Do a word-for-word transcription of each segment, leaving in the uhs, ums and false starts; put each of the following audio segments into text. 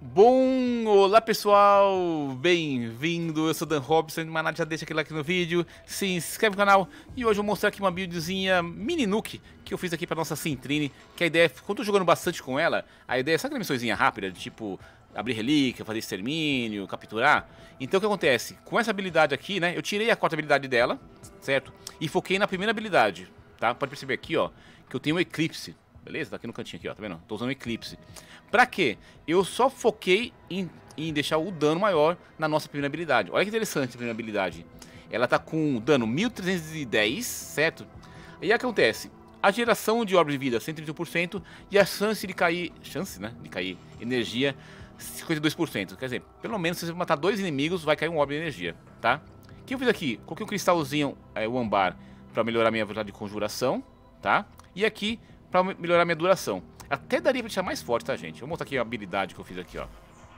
Bom, olá pessoal, bem-vindo, eu sou Dan Robson, mas nada, já deixa aquele like no vídeo, se inscreve no canal e hoje eu vou mostrar aqui uma buildzinha mini nuke que eu fiz aqui pra nossa Cintrine, que a ideia, quando eu tô jogando bastante com ela, a ideia é só aquela missãozinha rápida, de tipo abrir relíquia, fazer extermínio, capturar. Então o que acontece, com essa habilidade aqui, né, eu tirei a quarta habilidade dela, certo? E foquei na primeira habilidade, tá? Pode perceber aqui, ó, que eu tenho um Eclipse. Beleza? Tá aqui no cantinho aqui, ó, tá vendo? Tô usando o Eclipse. Pra quê? Eu só foquei em, em deixar o dano maior na nossa primeira habilidade. Olha que interessante a primeira habilidade. Ela tá com dano mil trezentos e dez, certo? E aí o que acontece? A geração de orbe de vida cento e trinta e um por cento e a chance de cair... Chance, né? De cair energia cinquenta e dois por cento. Quer dizer, pelo menos se você matar dois inimigos, vai cair um orbe de energia, tá? O que eu fiz aqui? Coloquei um cristalzinho, é, o âmbar, pra melhorar minha velocidade de conjuração, tá? E aqui... pra melhorar minha duração. Até daria pra deixar mais forte, tá, gente? Vou mostrar aqui a habilidade que eu fiz aqui, ó.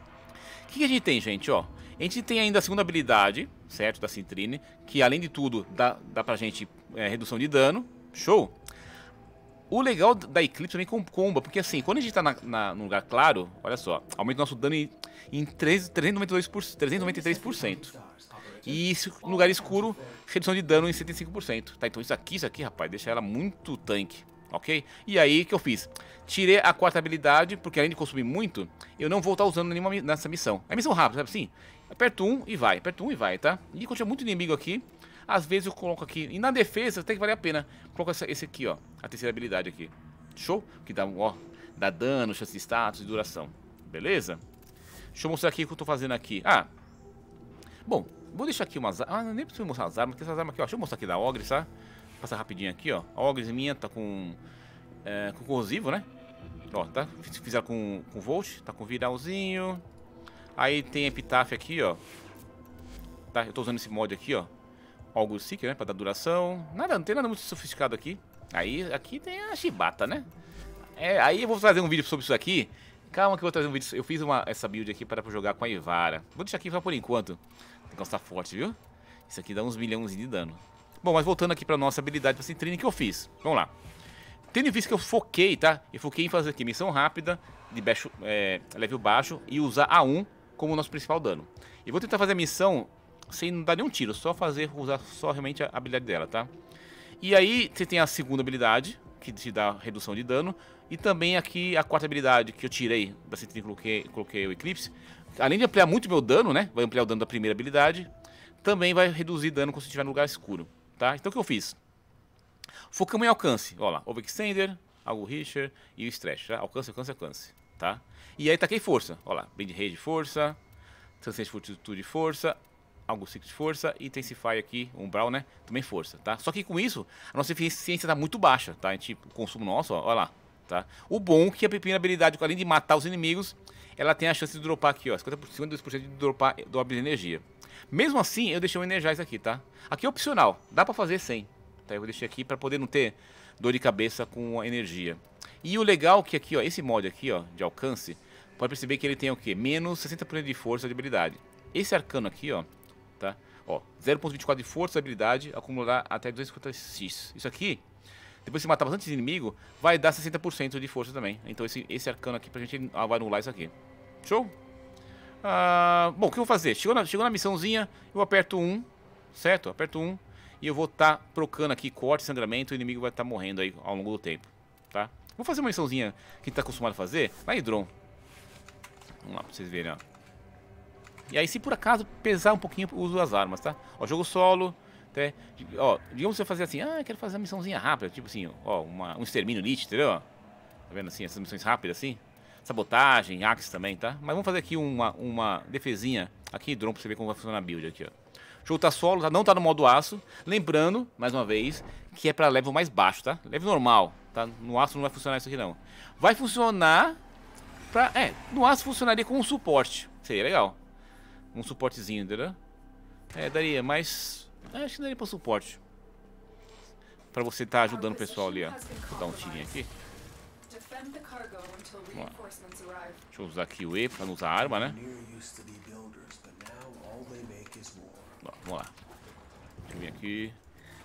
O que, que a gente tem, gente, ó? A gente tem ainda a segunda habilidade, certo? Da Cintrine, que além de tudo, dá, dá pra gente é, redução de dano. Show! O legal da Eclipse também com comba, porque assim, quando a gente tá na, na, num lugar claro, olha só, aumenta o nosso dano em, em trezentos e noventa e dois por cento, trezentos e noventa e três por cento. E isso, no lugar escuro, redução de dano em setenta e cinco por cento. Tá, então isso aqui, isso aqui, rapaz, deixa ela muito tanque. Ok? E aí, o que eu fiz? Tirei a quarta habilidade, porque além de consumir muito, eu não vou estar usando nenhuma nessa missão. É missão rápida, sabe assim? Aperto um e vai, aperto um e vai, tá? E quando tinha muito inimigo aqui, às vezes eu coloco aqui. E na defesa, tem que valer a pena. Coloco esse aqui, ó, a terceira habilidade aqui. Show? Que dá, ó, dá dano, chance de status e duração. Beleza? Deixa eu mostrar aqui o que eu tô fazendo aqui. Ah, bom, vou deixar aqui umas... Ah, nem preciso mostrar as armas, porque essas armas aqui, ó. Deixa eu mostrar aqui da Ogre, tá? Passar rapidinho aqui, ó. A Ogre minha tá com, é, com corrosivo, né? Ó, tá? Fizer com, com Volt, tá com viralzinho. Aí tem Epitaph aqui, ó. Tá? Eu tô usando esse mod aqui, ó. Algo Seeker, né? Pra dar duração. Nada, não tem nada muito sofisticado aqui. Aí, aqui tem a chibata, né? É, aí eu vou trazer um vídeo sobre isso aqui. Calma que eu vou trazer um vídeo. Eu fiz uma, essa build aqui para jogar com a Ivara. Vou deixar aqui só por enquanto. O negócio tá forte, viu? Isso aqui dá uns milhões de dano. Bom, mas voltando aqui pra nossa habilidade pra Cintrine que eu fiz. Vamos lá. Tendo em vista que eu foquei, tá? Eu foquei em fazer aqui missão rápida, de baixo, é, level baixo, e usar A um como nosso principal dano. E vou tentar fazer a missão sem não dar nenhum tiro, só fazer, usar só realmente a habilidade dela, tá? E aí você tem a segunda habilidade, que te dá redução de dano, e também aqui a quarta habilidade que eu tirei da Cintrine e coloquei, coloquei o Eclipse. Além de ampliar muito meu dano, né? Vai ampliar o dano da primeira habilidade, também vai reduzir dano quando você estiver no lugar escuro. Tá? Então o que eu fiz? Focamos em alcance. Olha lá, Overextender, algo Richer e o Stretch. Tá? Alcance, alcance, alcance. Tá? E aí taquei força. Olha lá, Bend Rage de força, Transcend Fortitude de força, algo Secret de força e Intensify aqui, Umbral, né? Também força. Tá? Só que com isso, a nossa eficiência está muito baixa. Tá? A gente, o consumo nosso, ó, olha lá. Tá? O bom é que a primeira habilidade, além de matar os inimigos, ela tem a chance de dropar aqui, ó, cinquenta por cento, cinquenta e dois por cento de dropar do orbe de energia. Mesmo assim, eu deixei um Energize aqui, tá? Aqui é opcional, dá pra fazer sem. Tá? Eu vou deixar aqui pra poder não ter dor de cabeça com a energia. E o legal é que aqui, ó, esse mod aqui, ó, de alcance, pode perceber que ele tem o quê? Menos sessenta por cento de força de habilidade. Esse arcano aqui, ó, tá? Ó, zero vírgula vinte e quatro de força de habilidade, acumular até duzentos e cinquenta x. Isso aqui, depois de você matar bastante inimigo, vai dar sessenta por cento de força também. Então esse, esse arcano aqui pra gente vai anular isso aqui. Show? Ah, bom, o que eu vou fazer? Chegou na, chegou na missãozinha, eu aperto um, certo? Aperto um e eu vou estar tá trocando aqui corte e sangramento, o inimigo vai estar tá morrendo aí ao longo do tempo, tá? Vou fazer uma missãozinha que a gente tá acostumado a fazer, vai Hidron. Vamos lá pra vocês verem, ó. E aí se por acaso pesar um pouquinho, eu uso as armas, tá? Ó, jogo solo, até, ó, digamos que você fazer assim, ah, quero fazer uma missãozinha rápida, tipo assim, ó, uma, um extermínio elite, entendeu? Tá vendo assim, essas missões rápidas assim? Sabotagem, axe também, tá? Mas vamos fazer aqui uma, uma defesinha aqui, drone, pra você ver como vai funcionar a build aqui, ó. O jogo tá solo, tá? Não tá no modo aço. Lembrando, mais uma vez, que é pra level mais baixo, tá? Level normal, tá? No aço não vai funcionar isso aqui, não. Vai funcionar pra... É, no aço funcionaria com um suporte. Seria legal. Um suportezinho, entendeu? É, daria, mas... É, acho que daria pra suporte. Pra você tá ajudando o pessoal ali, ó. Vou dar um tirinho aqui. Deixa eu usar aqui o E pra não usar a arma, né? Ó, vamos lá. Deixa eu vir aqui.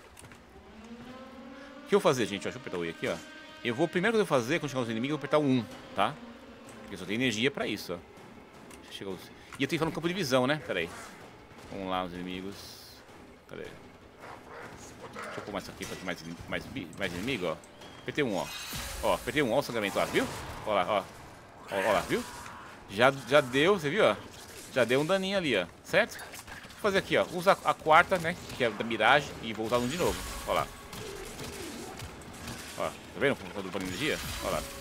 O que eu vou fazer, gente? Ó, deixa eu apertar o E aqui, ó. Eu vou, primeiro que eu vou fazer, quando chegar os inimigos, eu vou apertar o um, tá? Porque só tem energia pra isso, ó. Chegou. E eu tenho que falar no campo de visão, né? Pera aí. Vamos lá, os inimigos. Cadê? Deixa eu pôr mais aqui pra ter mais, mais, mais inimigo, ó. Apertei um, ó. Ó, apertei um, ó, o sangramento lá, viu? Ó lá, ó. Ó, ó lá, viu? Já, já deu, você viu, ó? Já deu um daninho ali, ó. Certo? Vou fazer aqui, ó. Usa a quarta, né? Que é da miragem. E vou usar um de novo. Ó lá. Ó, tá vendo? Quando para energia? Ó lá.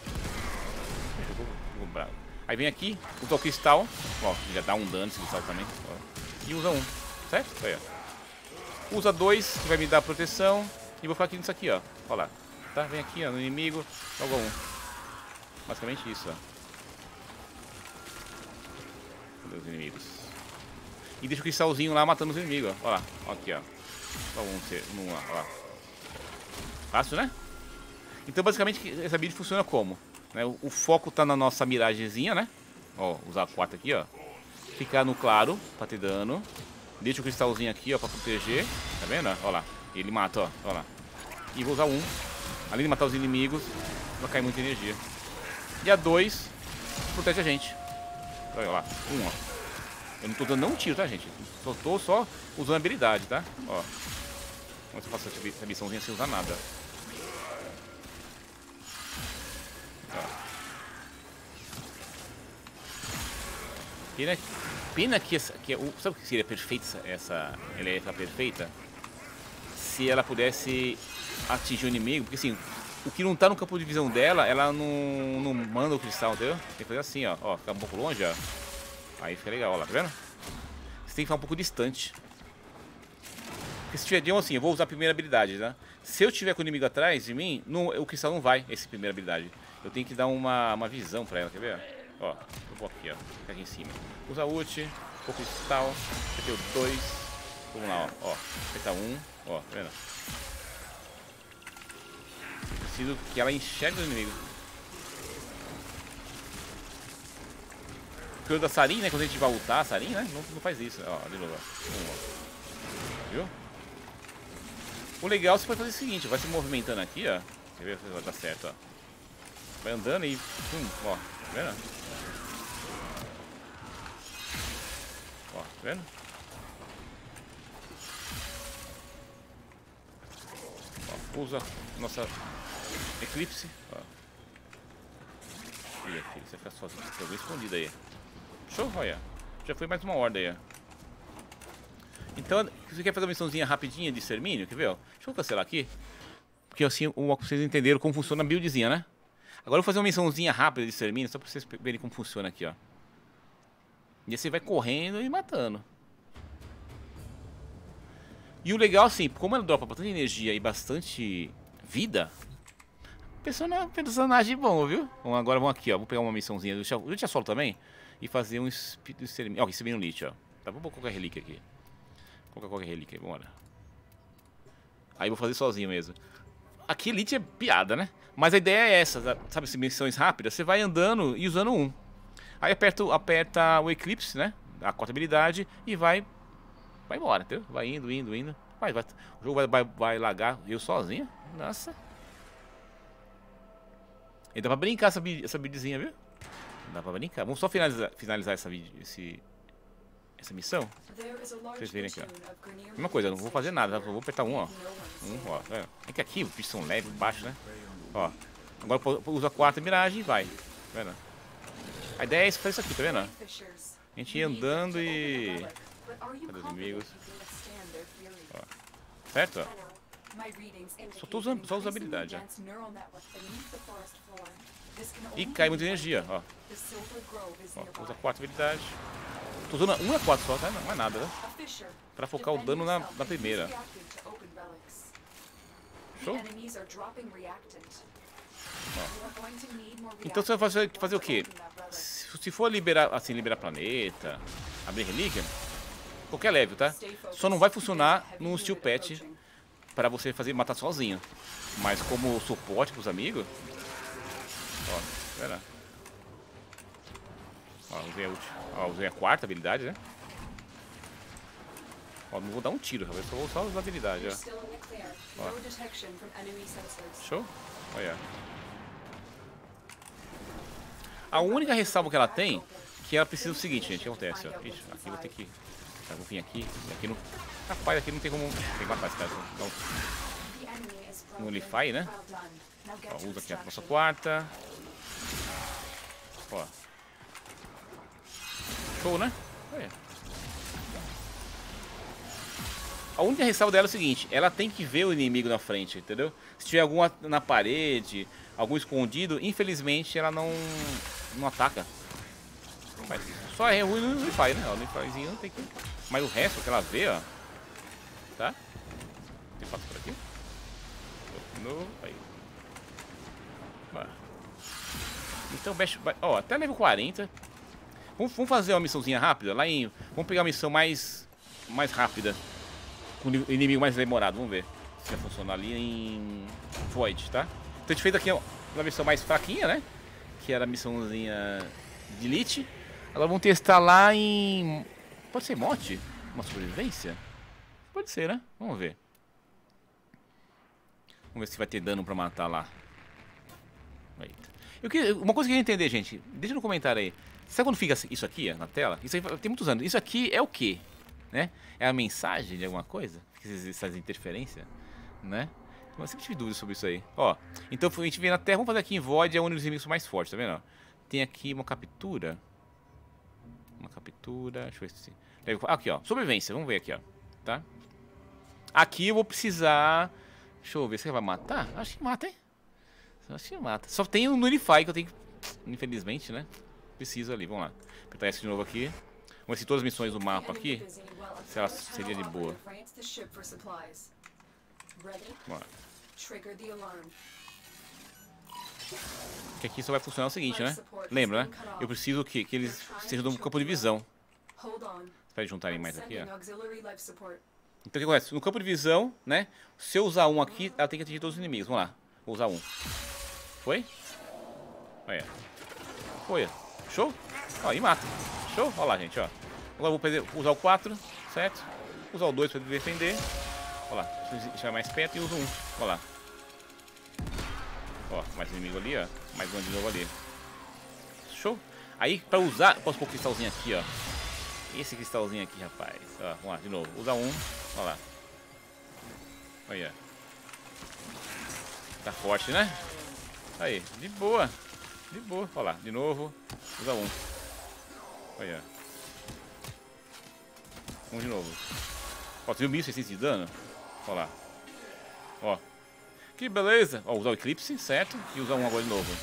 Aí vem aqui, usa o cristal. Ó, já dá um dano esse cristal também. Ó. E usa um. Certo? Aí, ó. Usa dois, que vai me dar proteção. E vou ficar aqui nisso aqui, ó. Ó lá. Tá? Vem aqui, ó, no inimigo. Joga um. Basicamente isso, ó. Cadê os inimigos? E deixa o cristalzinho lá matando os inimigos, ó. Ó lá. Ó aqui, ó. Só um, um lá, ó lá. Fácil, né? Então, basicamente, essa build funciona como? Né? O, o foco tá na nossa miragemzinha, né? Ó, usar a quarta aqui, ó. Ficar no claro, pra ter dano. Deixa o cristalzinho aqui, ó, pra proteger. Tá vendo? Ó lá. Ele mata, ó. Ó lá. E vou usar um. Além de matar os inimigos, vai cair muita energia. E a dois protege a gente. Olha lá. Um, ó. Eu não tô dando nenhum tiro, tá, gente? Só tô só usando habilidade, tá? Ó. Como se eu faço essa missãozinha sem usar nada. Pena, pena que, essa, que o, sabe o que seria perfeita essa, ela é perfeita? Se ela pudesse atingir o inimigo, porque assim, o que não tá no campo de visão dela, ela não, não manda o cristal, entendeu? Tem que fazer assim, ó, ó, ficar um pouco longe, ó. Aí fica legal, ó lá, tá vendo? Você tem que ficar um pouco distante. Porque se tiver de um assim, eu vou usar a primeira habilidade, né? Se eu tiver com o inimigo atrás de mim, não, o cristal não vai, essa primeira habilidade. Eu tenho que dar uma, uma visão pra ela, quer ver? Ó, eu vou aqui, ó, fica aqui em cima. Usa ult, pouco cristal, apertei o dois. Vamos lá, ó, ó, apertar um, ó, tá vendo? Eu preciso que ela enxergue o inimigo. Porque o da Sarin, né, quando a gente vai ultar a Sarin, né, não, não faz isso. Ó, de novo, ó. Um, ó. Viu? O legal você pode fazer o seguinte, vai se movimentando aqui, ó. Quer ver se vai dar certo, ó. Vai andando e, pum, ó, tá vendo? Ó, tá vendo? Ó, usa nossa Eclipse. Ó. Ih, filho, você fica sozinho. Tem alguém escondido aí. Show, olha. Já foi mais uma ordem aí. Então, você quer fazer uma missãozinha rapidinha de extermínio? Quer ver? Ó? Deixa eu cancelar aqui. Porque assim vocês entenderam como funciona a buildzinha, né? Agora eu vou fazer uma missãozinha rápida de extermínio, só pra vocês verem como funciona aqui, ó. E aí você vai correndo e matando. E o legal, assim, como ela dropa bastante energia e bastante vida, personagem, personagem bom, viu? Bom, agora vamos aqui, ó. Vou pegar uma missãozinha do Lutia Solo também e fazer um espírito de extermínio. Ó, extermínio no Lich, ó. Tá, vou colocar relíquia aqui. Vou colocar qualquer relíquia, vamos lá. Aí vou fazer sozinho mesmo. Aqui Lich é piada, né? Mas a ideia é essa, sabe, essas missões rápidas, você vai andando e usando um. Aí aperta, aperta o Eclipse, né? A quarta habilidade e vai vai embora, entendeu? Vai indo, indo, indo. Vai, vai, o jogo vai, vai, vai lagar eu sozinho. Nossa. E dá pra brincar essa, essa buildzinha, viu? Dá pra brincar. Vamos só finalizar, finalizar essa, esse, essa missão. Pra vocês verem aqui, ó. Mesma coisa, eu não vou fazer nada, tá? Eu vou apertar um, ó. Um, ó. É que aqui os bichos são leves, baixos, né? Ó. Agora usa a quarta miragem e vai. Tá vendo? A ideia é fazer isso aqui, tá vendo? A gente ia andando e... Cadê os inimigos? Ó. Certo? Ó. Só tô usando, só usa habilidade, ó. E cai muita energia, ó. Ó, usa quatro habilidades. Tô usando uma quatro só, tá? Não é nada, né? Pra focar o dano na, na primeira. Show? Ó. Então você vai fazer, fazer o quê? Se, se for liberar, assim, liberar planeta, abrir relíquia, qualquer level, tá? Só não vai funcionar no Steel Pet para você fazer matar sozinho. Mas como suporte pros amigos, ó, espera. Ó, usei a, ulti, ó, usei a quarta habilidade, né? Ó, não vou dar um tiro, eu só vou só usar a habilidade, ó. Ó. Show? Olha. A única ressalva que ela tem Que ela precisa do seguinte, gente. O que acontece? Ó. Ixi, aqui eu vou ter que... Eu vou vir aqui. Aqui não... Rapaz, aqui não tem como... Tem que matar esse cara. Então... Nullify, né? Ó, usa aqui a nossa quarta. Ó. Show, né? Olha. A única ressalva dela é o seguinte, ela tem que ver o inimigo na frente, entendeu? Se tiver algum na parede, algum escondido, infelizmente ela não, não ataca. Mas só é ruim no Nullify, né? O Nullifyzinho não tem que... Mas o resto que ela vê, ó. Tá? Tem passo por aqui? No... Aí. Então, Bash... Ó, até level quarenta. Vamos, vamos fazer uma missãozinha rápida lá em... Vamos pegar uma missão mais... Mais rápida. Com o inimigo mais demorado, vamos ver se vai funcionar ali em Void, tá? Então a gente fez aqui uma missão mais fraquinha, né? Que era a missãozinha de Elite. Agora vamos testar lá em... Pode ser mote? Uma sobrevivência? Pode ser, né? Vamos ver. Vamos ver se vai ter dano pra matar lá. Eita. Eu queria... Uma coisa que eu queria entender, gente. Deixa no comentário aí. Sabe quando fica isso aqui, ó, na tela? Isso aí tem muitos anos. Isso aqui é o quê? Né? É a mensagem de alguma coisa? Essas interferências, né? Eu sempre tive dúvidas sobre isso aí. Ó, então a gente vem na Terra, vamos fazer aqui em Void, é um dos inimigos mais fortes, tá vendo? Tem aqui uma captura. Uma captura, deixa eu ver se... Aqui, ó, sobrevivência, vamos ver aqui, ó. Tá? Aqui eu vou precisar... Deixa eu ver, você vai matar? Acho que mata, hein? Acho que mata. Só tem o Nullify que eu tenho que... Infelizmente, né? Preciso ali, vamos lá. Apertar esse de novo aqui. Vamos ver se todas as missões do mapa aqui, se ela seria de boa. Vamos lá. Que aqui só vai funcionar o seguinte, né? Lembra, né? Eu preciso que, que eles sejam do campo de visão. Espera juntarem mais aqui, ó. Então o que acontece? No campo de visão, né? Se eu usar um aqui, ela tem que atingir todos os inimigos. Vamos lá. Vou usar um. Foi? Olha. Foi. Show? Ó, e mata. Show? Olha lá, gente, ó. Agora eu vou usar o quatro, certo? Usar o dois para defender. Olha lá. Deixa mais perto e uso um. Olha lá. Ó, mais inimigo ali, ó. Mais um de novo ali. Show? Aí, pra usar, posso pôr o cristalzinho aqui, ó. Esse cristalzinho aqui, rapaz. Ó, vamos lá, de novo. Usa um. Olha lá. Olha. Tá forte, né? Aí, de boa. De boa. Olha lá, de novo. Usa um. Olha. Um de novo. Ó, tem mil e seiscentos de dano. Olha lá. Ó. Que beleza. Ó, usar o Eclipse, certo? E usar um agora de novo.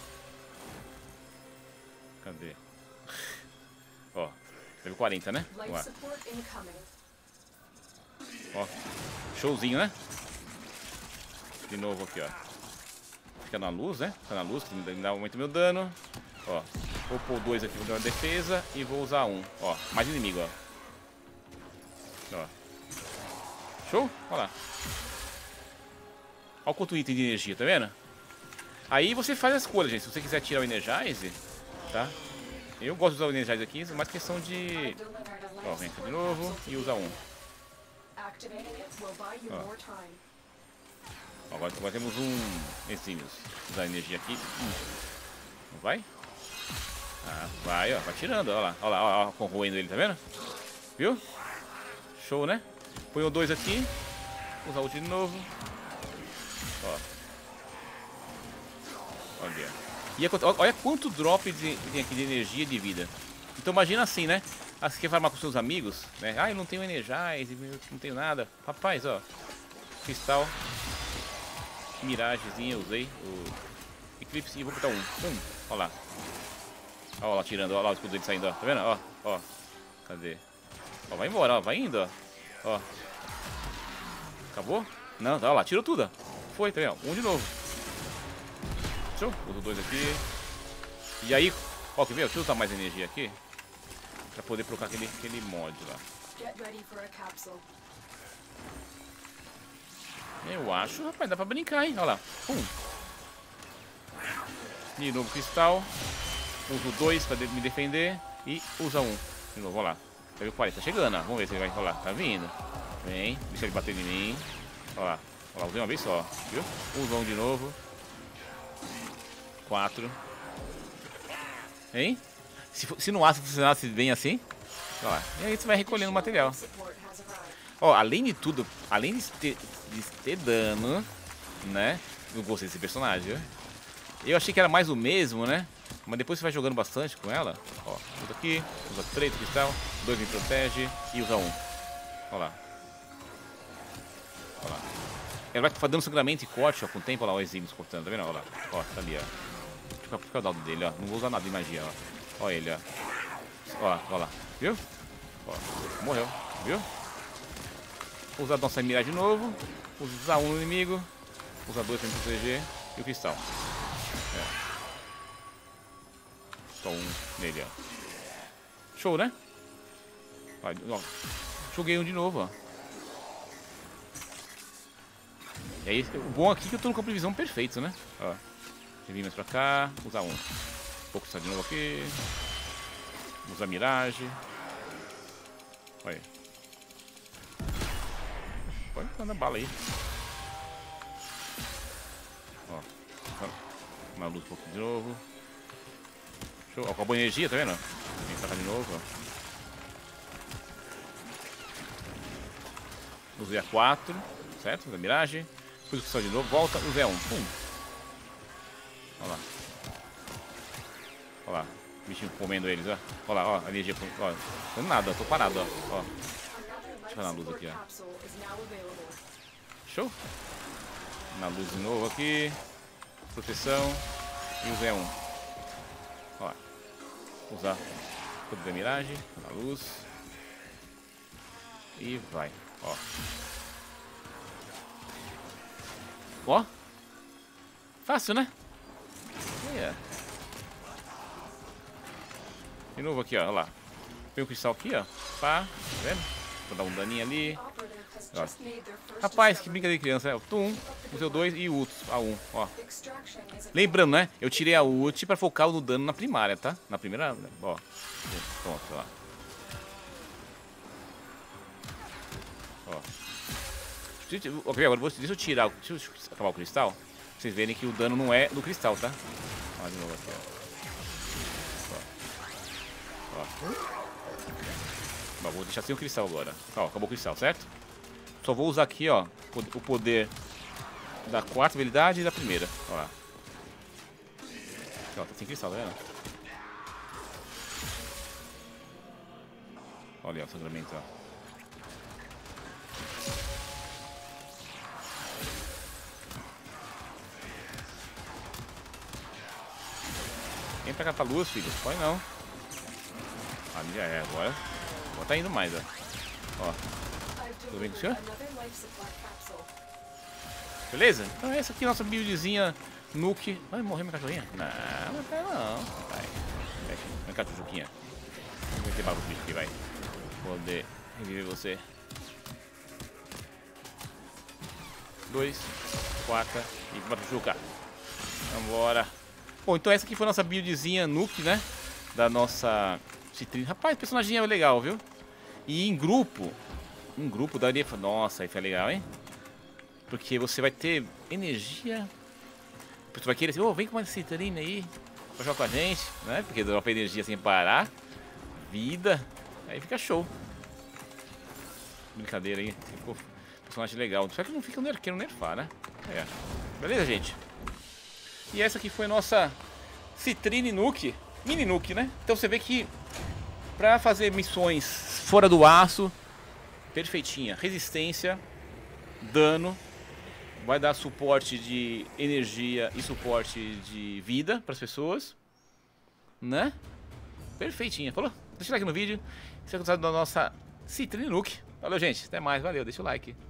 Cadê? Ó. Level quarenta, né? Vamos lá. Ó. Showzinho, né? De novo aqui, ó. Fica na luz, né? Fica na luz, que me dá muito meu dano. Ó. Vou pôr dois aqui, vou dar uma defesa. E vou usar um. Ó. Mais inimigo, ó. Ó. Show? Olha lá. Olha quanto item de energia, tá vendo? Aí você faz a escolha, gente. Se você quiser tirar o Energize, tá? Eu gosto de usar o Energize aqui, é mais questão de... Ó, vem aqui de novo e usa um. Ó. Agora, agora temos um exímios. Usar energia aqui. Hum. Não vai? Ah, vai, ó. Vai tirando, ó lá. Ó lá, ó, ó, corroendo ele, tá vendo? Viu? Show, né? Põe o dois aqui. Usar o de novo. Ó. Olha. E olha quanto drop de, tem aqui de energia e de vida. Então imagina assim, né? Ah, você quer farmar com seus amigos, né? Ah, eu não tenho Energize, não tenho nada. Rapaz, ó. Cristal. Miragezinha, eu usei. O Eclipse e vou botar um. Um. Ó lá. Ó lá tirando, ó lá o escudo dele saindo, ó. Tá vendo? Ó, ó. Cadê? Ó, vai embora, ó. Vai indo, ó. Ó. Acabou? Não, tá, ó lá, tirou tudo, ó. Foi, tá vendo? Um de novo. Show? Uso dois aqui. E aí, ó, quer ver? Deixa eu usar mais energia aqui. Pra poder colocar aquele, aquele mod lá. Eu acho, rapaz, dá pra brincar, hein? Olha lá. Pum. De novo cristal. Uso dois pra me defender. E usa um. De novo, olha lá. Level quarenta, tá chegando, ó. Vamos ver se ele vai rolar. Tá vindo. Vem, deixa ele bater em mim. Olha lá. Olha lá, usei uma vez só. Viu? Usa um de novo. Quatro. Hein? Se, se no aço funcionasse bem assim, ó, e aí você vai recolhendo o material. Ó, além de tudo, além de ter, de ter dano, né? Eu gostei desse personagem, viu? Eu achei que era mais o mesmo, né? Mas depois você vai jogando bastante com ela. Ó, usa aqui, usa três cristal, dois me protege e usa um. Ó lá. Ó lá. Ela vai dando sangramento e corte, ó, com o tempo. Ó lá, o Exímios cortando, tá vendo? Ó lá. Ó, tá ali, ó. Fica, fica o dado dele, ó. Não vou usar nada de magia, ó. Ó ele, ó. Ó, ó lá. Viu? Ó, morreu. Viu? Vou usar a nossa mira de novo. Usar um no inimigo. Usar dois pra me proteger. E o cristal. É. Só um nele, ó. Show, né? Vai, ó. Joguei um de novo, ó. E aí, o bom aqui é que eu tô no campo de visão perfeito, né? Ó. Vim mais pra cá. Usar um. Vou custar de novo aqui. Usar miragem. Olha aí. Pode mandar bala aí. Ó. Uma luz um pouco de novo. Show. Ó, acabou a energia, tá vendo? Vem pra cá de novo, ó. Usei a quatro, certo? Usa a miragem. Depois o cristal de novo, volta, usei a um. Pum. Olha lá. Olha lá. O bichinho comendo eles, ó. Olha lá, ó. A energia. Ó. Não nada, ó. Tô parado, ó. Ó. Deixa eu ver na luz aqui, ó. Show. Na luz de novo aqui. Proteção. E usei a um. Ó. Usar tudo da miragem. Na luz. E vai. Ó. Ó. Fácil, né? Yeah. De novo aqui, ó. Olha lá. Tem um cristal aqui, ó. Pá. Tá vendo? Vou dar um daninho ali. Ó. Rapaz, que brincadeira de criança. É o Tum, o seu dois e o ult. A um, ó. Lembrando, né? Eu tirei a ult pra focar no dano na primária, tá? Na primeira. Ó. Pronto, ó. Ó. Ok, agora vou, deixa eu tirar, deixa eu acabar o cristal, pra vocês verem que o dano não é do cristal, tá? Ó, de novo aqui, ó. Ó. Ó, vou deixar sem o cristal agora. Ó, acabou o cristal, certo? Só vou usar aqui, ó, o poder da quarta habilidade e da primeira. Ó lá. Ó, tá sem cristal, tá vendo? Olha, ó, o sangramento, ó. Vem pra cá pra luz, filho. Pode não. Ali já é agora. Agora tá indo mais, ó. Ó. Tudo bem com o senhor? Beleza? Então essa aqui é a nossa buildzinha Nuke. Vai morrer minha cachorrinha? Não, não vai não. Vai. Vem cá, Jujuquinha. Vamos meter barulho bicho aqui, vai. Poder reviver você. Dois, quatro e bora Jujuca. Vambora. Bom, então essa aqui foi a nossa buildzinha Nuke, né? Da nossa citrine. Rapaz, o personagem é legal, viu? E em grupo, um grupo daria... Nossa, aí foi legal, hein? Porque você vai ter energia. Você vai querer assim, ô, oh, vem com uma citrine aí pra jogar com a gente, né? Porque dropa energia sem parar. Vida. Aí fica show. Brincadeira aí. Ficou personagem legal. Só que não fica querendo nerfar, né? É. Beleza, gente? E essa aqui foi a nossa Citrine Nuke, Mini Nuke, né? Então você vê que pra fazer missões fora do aço, perfeitinha. Resistência, dano, vai dar suporte de energia e suporte de vida para as pessoas, né? Perfeitinha. Falou? Deixa o like no vídeo. Se você gostou da nossa Citrine Nuke. Valeu, gente. Até mais. Valeu. Deixa o like.